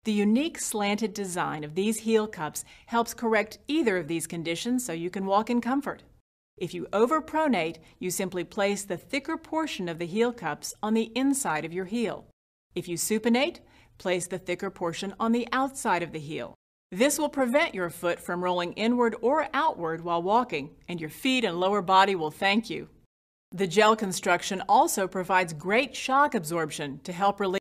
The unique slanted design of these heel cups helps correct either of these conditions so you can walk in comfort. If you overpronate, you simply place the thicker portion of the heel cups on the inside of your heel. If you supinate, place the thicker portion on the outside of the heel. This will prevent your foot from rolling inward or outward while walking, and your feet and lower body will thank you. The gel construction also provides great shock absorption to help relieve